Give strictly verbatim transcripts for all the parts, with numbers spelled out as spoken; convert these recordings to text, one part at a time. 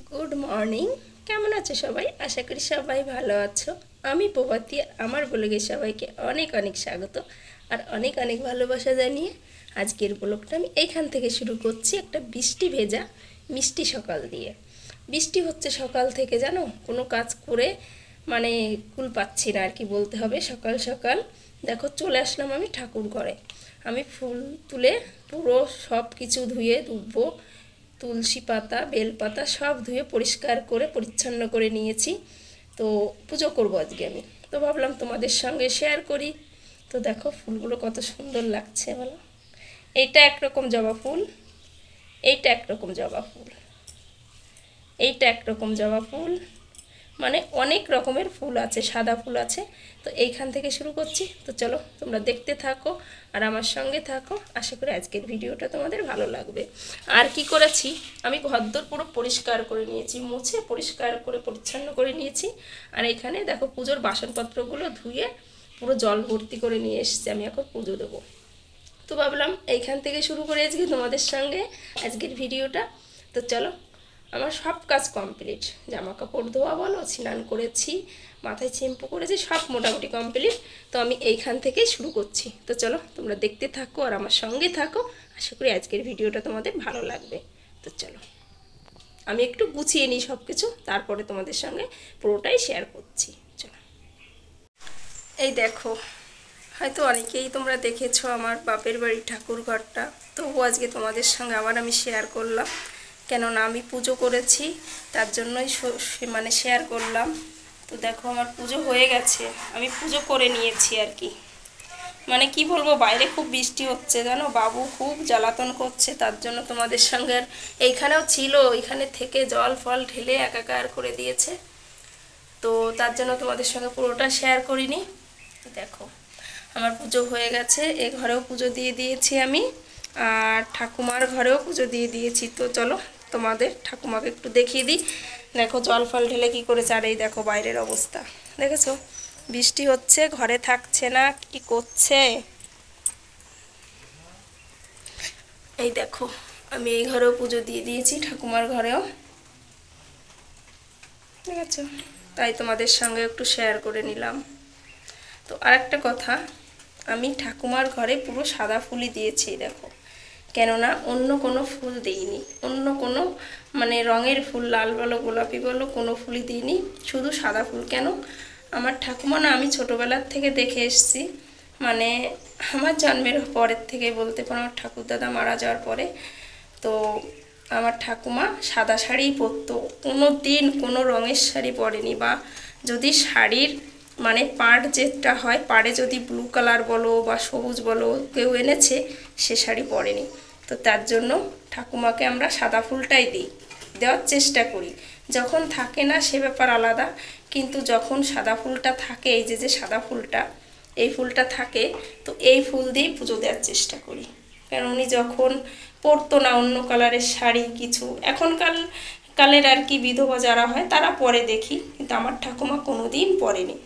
Good morning. কেমন আছো সবাই? আশা করি সবাই ভালো আছো। আমি প্রভাতী, আর আমার ব্লগে সবাইকে অনেক অনেক স্বাগত আর অনেক অনেক ভালোবাসা জানিয়ে আজকের ব্লগটা আমি এইখান থেকে শুরু করছি, একটা বৃষ্টি ভেজা মিষ্টি সকাল দিয়ে। বৃষ্টি হচ্ছে সকাল থেকে, জানো, কোনো কাজ করে মানে কুল পাচ্ছি না আর কি বলতে হবে। সকাল সকাল দেখো চলে আসলাম আমি ঠাকুর ঘরে। আমি ফুল তুলে পুরো সব কিছু ধুয়ে ধুবো, তুলসী পাতা বেলপাতা সব ধুয়ে পরিষ্কার করে পরিচ্ছন্ন করে নিয়েছি। তো পুজো করব আজকে আমি, তো ভাবলাম তোমাদের সঙ্গে শেয়ার করি। তো দেখো ফুলগুলো কত সুন্দর লাগছে বলো। এইটা একরকম জবা ফুল, এইটা একরকম জবা ফুল, এইটা একরকম জবা ফুল, মানে অনেক রকমের ফুল আছে, সাদা ফুল আছে। তো এইখান থেকে শুরু করছি। তো চলো তোমরা দেখতে থাকো আর আমার সঙ্গে থাকো। আশা করি আজকের ভিডিওটা তোমাদের ভালো লাগবে। আর কি করেছি, আমি ঘরদোর পুরো পরিষ্কার করে নিয়েছি, মুছে পরিষ্কার করে পরিচ্ছন্ন করে নিয়েছি। আর এখানে দেখো পুজোর বাসনপত্রগুলো ধুয়ে পুরো জল ভর্তি করে নিয়ে এসেছি, আমি এখন পুজো দেবো। তো ভাবলাম এইখান থেকে শুরু করে আজকে তোমাদের সঙ্গে আজকের ভিডিওটা। তো চলো, আমার সব কাজ কমপ্লিট, জামা কাপড় ধোয়া বলো, স্নান করেছি, মাথায় শ্যাম্পু করেছি, সব মোটামুটি কমপ্লিট। তো আমি এইখান থেকেই শুরু করছি। তো চলো তোমরা দেখতে থাকো আর আমার সঙ্গে থাকো। আশা করি আজকের ভিডিওটা তোমাদের ভালো লাগবে। তো চলো আমি একটু গুছিয়ে নিই সব কিছু, তারপরে তোমাদের সঙ্গে পুরোটাই শেয়ার করছি। চলো, এই দেখো, হয়তো অনেকেই তোমরা দেখেছো আমার বাপের বাড়ির ঠাকুর ঘরটা, তবু আজকে তোমাদের সঙ্গে আবার আমি শেয়ার করলাম, কেননা আমি পুজো করেছি তার জন্যই মানে শেয়ার করলাম। তো দেখো আমার পুজো হয়ে গেছে, আমি পুজো করে নিয়েছি আর কি। মানে কি বলবো, বাইরে খুব বৃষ্টি হচ্ছে জানো, বাবু খুব জ্বালাতন করছে, তার জন্য তোমাদের সঙ্গে আর এইখানেও ছিল, এখানে থেকে জল ফল ঢেলে একাকার করে দিয়েছে। তো তার জন্য তোমাদের সঙ্গে পুরোটা শেয়ার করিনি। দেখো আমার পুজো হয়ে গেছে, এ ঘরেও পুজো দিয়ে দিয়েছি আমি, আর ঠাকুমার ঘরেও পুজো দিয়ে দিয়েছি। তো চলো তোমাদের ঠাকুমাকে একটু দেখিয়ে দিই। দেখো জল ফল ঢেলে কী করেছে, আর এই দেখো বাইরের অবস্থা দেখেছো, বৃষ্টি হচ্ছে, ঘরে থাকছে না, কি করছে। এই দেখো আমি এই ঘরেও পুজো দিয়ে দিয়েছি, ঠাকুমার ঘরেও, ঠিক আছে। তাই তোমাদের সঙ্গে একটু শেয়ার করে নিলাম। তো আরেকটা কথা, আমি ঠাকুমার ঘরে পুরো সাদা ফুলই দিয়েছি দেখো, কেননা অন্য কোনো ফুল দিইনি, অন্য কোনো মানে রঙের ফুল, লাল বলো গোলাপি বলো, কোনো ফুলই দিইনি, শুধু সাদা ফুল। কেন, আমার ঠাকুমা না আমি ছোটোবেলার থেকে দেখে এসেছি, মানে আমার জন্মের পরের থেকে বলতে পারো, আমার ঠাকুরদাদা মারা যাওয়ার পরে তো আমার ঠাকুমা সাদা শাড়িই পরতো, কোনো দিন কোনো রঙের শাড়ি পরেনি, বা যদি শাড়ির মানে পাড় যেটা হয়, পাড়ে যদি ব্লু কালার বলো বা সবুজ বলো কেউ এনেছে, সে শাড়ি পরেনি। তো তার জন্য ঠাকুমাকে আমরা সাদা ফুলটাই দিই, দেওয়ার চেষ্টা করি। যখন থাকে না সে ব্যাপার আলাদা, কিন্তু যখন সাদা ফুলটা থাকে, এই যে যে সাদা ফুলটা, এই ফুলটা থাকে, তো এই ফুল দিয়েই পুজো দেওয়ার চেষ্টা করি। কারণ উনি যখন পরতো না অন্য কালারের শাড়ি কিছু, এখনকার কালের আর কি বিধবা যারা হয় তারা পরে দেখি, কিন্তু আমার ঠাকুমা কোনো দিন পরেনি।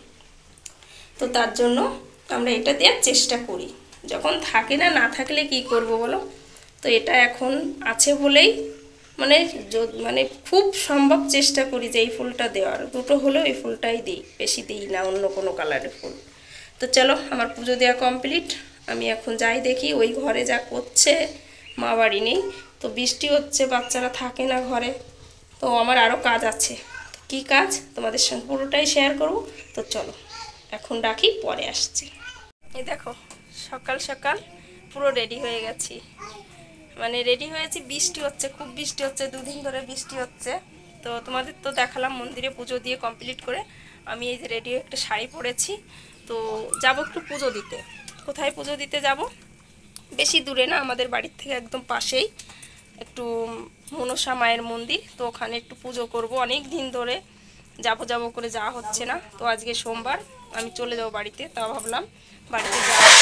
তো তার জন্য আমরা এটা দেওয়ার চেষ্টা করি, যখন থাকে না, না থাকলে কি করব বলো। তো এটা এখন আছে বলেই মানে মানে খুব সম্ভব চেষ্টা করি যে এই ফুলটা দেওয়ার, দুটো হলেও এই ফুলটাই দিই, বেশি দিই না অন্য কোনো কালারের ফুল। তো চলো আমার পুজো দেওয়া কমপ্লিট, আমি এখন যাই দেখি ওই ঘরে যা করছে, মা বাড়ি নেই তো বৃষ্টি হচ্ছে, বাচ্চারা থাকে না ঘরে, তো আমার আরও কাজ আছে। কি কাজ তোমাদের সঙ্গে পুরোটাই শেয়ার করব। তো চলো এখন রাখি, পরে আসছি। এই দেখো সকাল সকাল পুরো রেডি হয়ে গেছি, মানে রেডি হয়েছি, বৃষ্টি হচ্ছে, খুব বৃষ্টি হচ্ছে, দুদিন ধরে বৃষ্টি হচ্ছে। তো তোমাদের তো দেখালাম মন্দিরে পুজো দিয়ে কমপ্লিট করে আমি এই যে রেডি হয়ে একটা শাড়ি পরেছি। তো যাব একটু পুজো দিতে। কোথায় পুজো দিতে যাব, বেশি দূরে না, আমাদের বাড়ির থেকে একদম পাশেই একটু মনসা মায়ের মন্দির, তো ওখানে একটু পুজো করব। অনেক দিন ধরে যাব যাব করে যাওয়া হচ্ছে না, তো আজকে সোমবার আমি চলে যাব বাড়িতে, তা ভাবলাম বাড়িতে যাওয়ার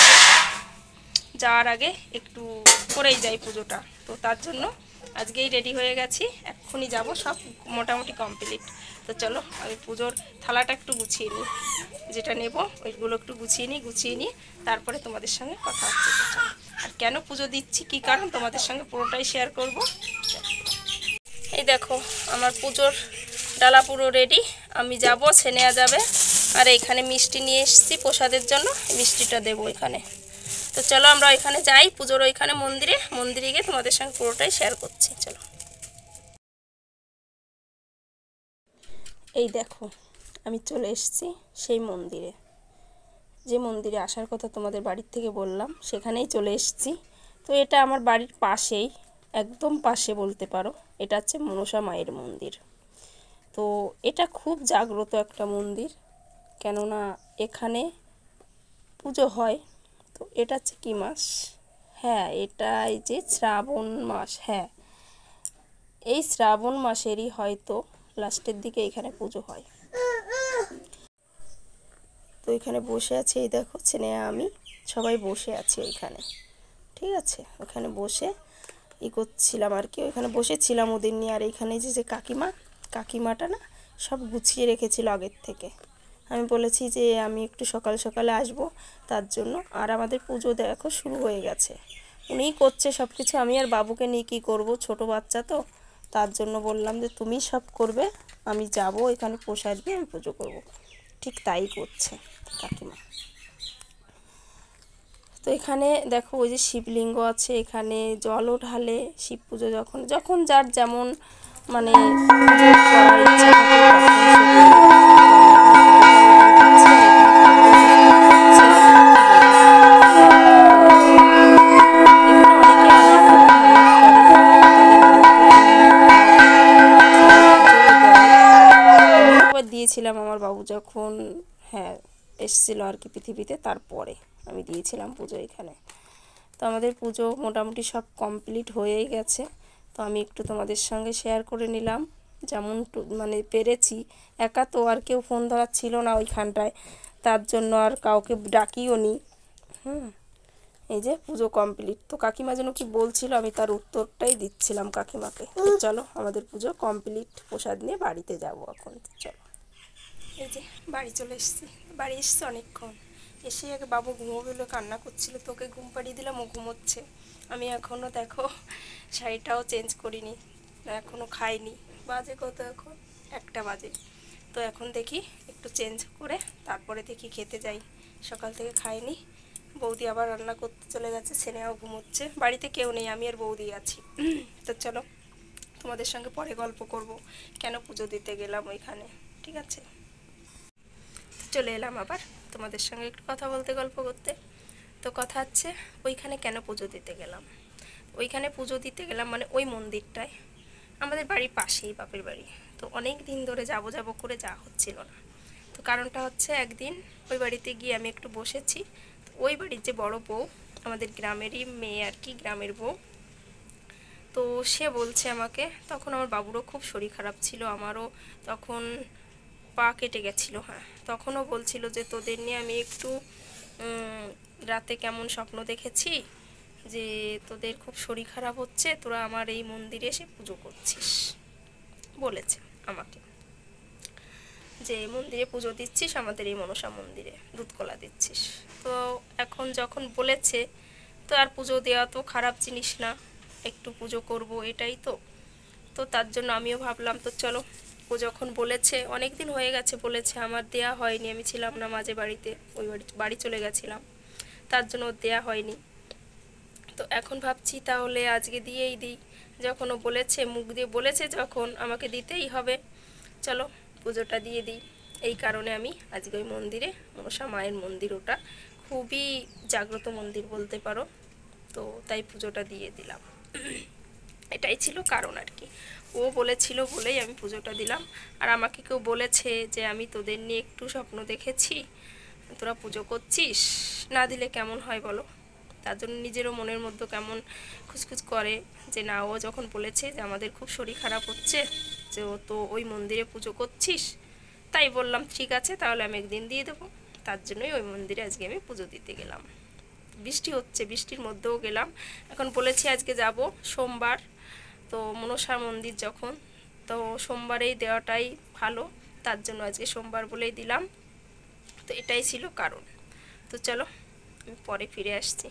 যাওয়ার আগে একটু করেই যাই পুজোটা। তো তার জন্য আজকেই রেডি হয়ে গেছি, এক্ষুনি যাব, সব মোটামুটি কমপ্লিট। তো চলো আমি পুজোর থালাটা একটু গুছিয়ে নিই, যেটা নেব ওইগুলো একটু গুছিয়ে নিই, গুছিয়ে নিই তারপরে তোমাদের সঙ্গে কথা হচ্ছে। তো চলো, আর কেন পুজো দিচ্ছি, কী কারণ তোমাদের সঙ্গে পুরোটাই শেয়ার করব। এই দেখো আমার পুজোর ডালা পুরো রেডি। আমি যাব, ছেনেয়া যাবে। আর এখানে মিষ্টি নিয়ে এসেছি প্রসাদের জন্য, মিষ্টিটা দেবো এখানে। তো চলো আমরা ওইখানে যাই, পুজোর ওইখানে মন্দিরে মন্দিরে গিয়ে তোমাদের সঙ্গে পুরোটাই শেয়ার করছি। চলো। এই দেখো আমি চলে এসেছি সেই মন্দিরে, যে মন্দিরে আসার কথা তোমাদের বাড়ির থেকে বললাম, সেখানেই চলে এসেছি। তো এটা আমার বাড়ির পাশেই, একদম পাশে বলতে পারো। এটা হচ্ছে মনসা মায়ের মন্দির। তো এটা খুব জাগ্রত একটা মন্দির, কেননা এখানে পুজো হয়। তো এটা হচ্ছে কী মাস? হ্যাঁ, এটা এই যে শ্রাবণ মাস। হ্যাঁ, এই শ্রাবণ মাসেরই হয়তো লাস্টের দিকে এখানে পুজো হয়। তো এখানে বসে আছে, এই দেখো ছেলে আমি সবাই বসে আছি ওইখানে, ঠিক আছে। ওখানে বসে ই করছিলাম আর কি, ওইখানে বসেছিলাম ওদের নিয়ে। আর এইখানে যে যে কাকিমা, কাকিমাটা না সব গুছিয়ে রেখেছিল আগের থেকে। আমি বলেছি যে আমি একটু সকাল সকালে আসব তার জন্য। আর আমাদের পুজো দেখো শুরু হয়ে গেছে, উনিই করছে সব কিছু। আমি আর বাবুকে নিয়ে কী করবো, ছোট বাচ্চা তো, তার জন্য বললাম যে তুমি সব করবে, আমি যাব এখানে প্রসাদ দিয়ে আমি পুজো করব। ঠিক তাই করছে কাকিমা। তো এখানে দেখো ওই যে শিবলিঙ্গ আছে, এখানে জলও ঢালে শিব পুজো যখন যখন যার যেমন মানে পুজো করার ইচ্ছা থাকে দিয়েছিলাম আমার বাবু যখন হ্যাঁ এসেছিলো আর কি পৃথিবীতে, তারপরে আমি দিয়েছিলাম পুজো এখানে। তো আমাদের পুজো মোটামুটি সব কমপ্লিট হয়েই গেছে। তো আমি একটু তোমাদের সঙ্গে শেয়ার করে নিলাম, যেমন মানে পেরেছি। একা তো আর কেউ ফোন ধরার ছিল না ওইখানটায়, তার জন্য আর কাউকে ডাকিও নি। হুম, এই যে পুজো কমপ্লিট। তো কাকিমা যেন কি বলছিল, আমি তার উত্তরটাই দিচ্ছিলাম কাকিমাকে। চলো আমাদের পুজো কমপ্লিট, প্রসাদ নিয়ে বাড়িতে যাবো এখন। চলো, এই যে বাড়ি চলে এসেছি। বাড়ি এসেছি অনেকক্ষণ, এসে আগে বাবু ঘুমোবে বলে কান্না করছিল, তোকে ঘুম পাড়িয়ে দিলাম, ও ঘুমোচ্ছে। আমি এখনও দেখো শাড়িটাও চেঞ্জ করিনি, এখনও খাইনি। বাজে কত এখন? একটা বাজে। তো এখন দেখি একটু চেঞ্জ করে তারপরে দেখি খেতে যাই। সকাল থেকে খাইনি। বৌদি আবার রান্না করতে চলে গেছে, ছেলেও ঘুমোচ্ছে। বাড়িতে কেউ নেই, আমি আর বৌদি আছি। তো চলো তোমাদের সঙ্গে পরে গল্প করব কেন পুজো দিতে গেলাম ওইখানে, ঠিক আছে। চলে এলাম আবার তোমাদের সঙ্গে একটু কথা বলতে, গল্প করতে। তো কথা হচ্ছে ওইখানে কেন পুজো দিতে গেলাম। ওইখানে পুজো দিতে গেলাম মানে ওই মন্দিরটায় আমাদের বাড়ির পাশেই, বাপের বাড়ি। তো অনেক দিন ধরে যাব যাব করে যাওয়া হচ্ছিল না। তো কারণটা হচ্ছে একদিন ওই বাড়িতে গিয়ে আমি একটু বসেছি। তো ওই বাড়ির যে বড় বউ, আমাদের গ্রামেরই মেয়ে আর কি, গ্রামের বউ। তো সে বলছে আমাকে, তখন আমার বাবুরও খুব শরীর খারাপ ছিল, আমারও তখন পা কেটে গেছিলো। হ্যাঁ, তখনও বলছিল যে তোদের নিয়ে আমি একটু রাতে কেমন স্বপ্ন দেখেছি, যে তোদের খুব শরীর খারাপ হচ্ছে, তোরা আমার এই মন্দিরে এসে পুজো করছিস বলেছে আমাকে, যে মন্দিরে পুজো দিচ্ছিস, আমাদের এই মনসা মন্দিরে দুধকলা দিচ্ছিস। তো এখন যখন বলেছে, তো আর পুজো দেওয়া তো খারাপ জিনিস না, একটু পুজো করব, এটাই তো। তো তার জন্য আমিও ভাবলাম তো চলো, ও যখন বলেছে, অনেক দিন হয়ে গেছে বলেছে, আমার দেয়া হয়নি, আমি ছিলাম না মাঝে বাড়িতে, ওই বাড়ি বাড়ি চলে গেছিলাম, তার জন্য ওর দেয়া হয়নি। তো এখন ভাবছি তাহলে আজকে দিয়েই দিই, যখন ও বলেছে, মুখ দিয়ে বলেছে যখন, আমাকে দিতেই হবে, চলো পুজোটা দিয়ে দিই। এই কারণে আমি আজকে ওই মন্দিরে, মনসা মায়ের মন্দির, ওটা খুবই জাগ্রত মন্দির বলতে পারো, তো তাই পুজোটা দিয়ে দিলাম। এটাই ছিল কারণ আর কি। ও বলেছিল বলেই আমি পুজোটা দিলাম। আর আমাকে কেউ বলেছে যে আমি তোদের নিয়ে একটু স্বপ্ন দেখেছি, তোরা পুজো করছিস, না দিলে কেমন হয় বলো। তার জন্য নিজেরও মনের মধ্যে কেমন খুচখুচ করে, যে না, ও যখন বলেছে যে আমাদের খুব শরীর খারাপ হচ্ছে, যে ও তো ওই মন্দিরে পুজো করছিস, তাই বললাম ঠিক আছে তাহলে আমি একদিন দিয়ে দেবো। তার জন্যই ওই মন্দিরে আজকে আমি পুজো দিতে গেলাম। বৃষ্টি হচ্ছে, বৃষ্টির মধ্যেও গেলাম। এখন বলেছি আজকে যাব সোমবার, তো মনসা মন্দির যখন, তো সোমবারেই দেওয়াটাই ভালো, তার জন্য আজকে সোমবার বলেই দিলাম। তো এটাই ছিল কারণ। তো চলো আমি পরে ফিরে আসছি।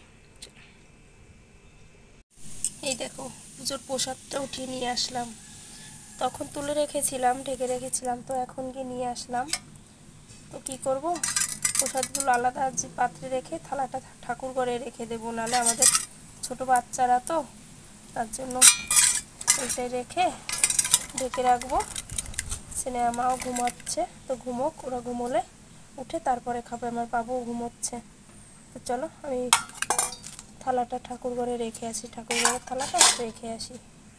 এই দেখো পুজোর প্রসাদটা উঠিয়ে নিয়ে আসলাম। তখন তুলে রেখেছিলাম, ঢেকে রেখেছিলাম, তো এখন গিয়ে নিয়ে আসলাম। তো কি করব, প্রসাদগুলো আলাদা যে পাত্রে রেখে থালাটা ঠাকুর ঘরে রেখে দেবো, নাহলে আমাদের ছোট বাচ্চারা তো, তার জন্য ওইটাই রেখে ঢেকে রাখবো। সিনেমা মাও ঘুমাচ্ছে, তো ঘুমোক, ওরা ঘুমোলে উঠে তারপরে খাবে। আমার বাবুও ঘুমোচ্ছে। তো চলো আমি থালাটা ঠাকুর ঘরে রেখে আসি, ঠাকুর ঘরের থালাটা রেখে আসি।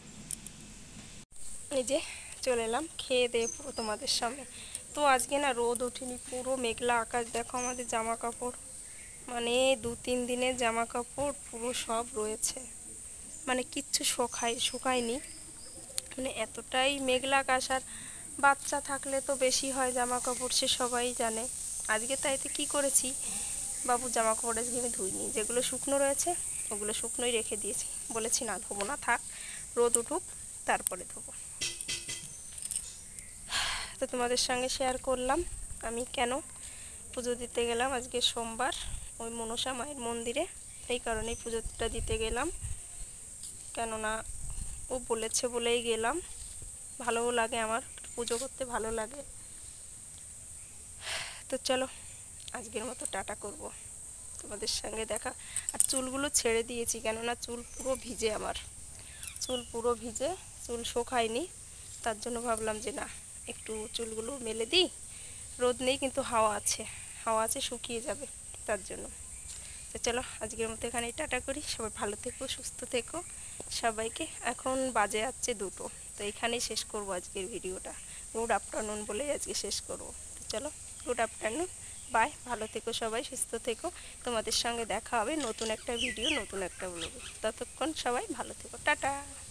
এই যে চলে এলাম খেয়ে দিয়ে পুরো তোমাদের সামনে। তো আজকে না রোদ ওঠেনি, পুরো মেঘলা আকাশ। দেখো আমাদের জামা কাপড়, মানে দু তিন দিনের জামা কাপড় পুরো সব রয়েছে, মানে কিচ্ছু শুকায় শুকায়নি, মানে এতটাই মেঘলা আকাশ। আর বাচ্চা থাকলে তো বেশি হয় জামা কাপড়, সে সবাই জানে। আজকে তাইতে কি করেছি, বাবু জামা কাপড় আজকে আমি ধুইনি, যেগুলো শুকনো রয়েছে ওগুলো শুকনোই রেখে দিয়েছি। বলেছি না ধোবো না, থাক রোদ উঠুক তারপরে ধোবো। তো তোমাদের সঙ্গে শেয়ার করলাম আমি কেন পুজো দিতে গেলাম আজকে সোমবার ওই মনসা মায়ের মন্দিরে। এই কারণেই পুজোটা দিতে গেলাম, কেননা ও বলেছে বলেই গেলাম। ভালোও লাগে, আমার পুজো করতে ভালো লাগে। তো চলো আজকের মতো টাটা করব, তোমাদের সঙ্গে দেখা। আর চুলগুলো ছেড়ে দিয়েছি, কেননা চুল পুরো ভিজে, আমার চুল পুরো ভিজে, চুল শুকায়নি। তার জন্য ভাবলাম যে না একটু চুলগুলো মেলে দিই। রোদ নেই কিন্তু হাওয়া আছে, হাওয়া আছে, শুকিয়ে যাবে তার জন্য। তো চলো আজকের মতো এখানেই টাটা করি। সবাই ভালো থেকো, সুস্থ থেকো সবাইকে। এখন বাজে যাচ্ছে দুটো, তো এখানেই শেষ করব আজকের ভিডিওটা। গুড আফটারনুন বলে আজকে শেষ করব। তো চলো গুড আফটারনুন, বাই, ভালো থেকো সবাই, সুস্থ থেকো। তোমাদের সঙ্গে দেখা হবে নতুন একটা ভিডিও, নতুন একটা ব্লগে। ততক্ষণ সবাই ভালো থেকো, টাটা।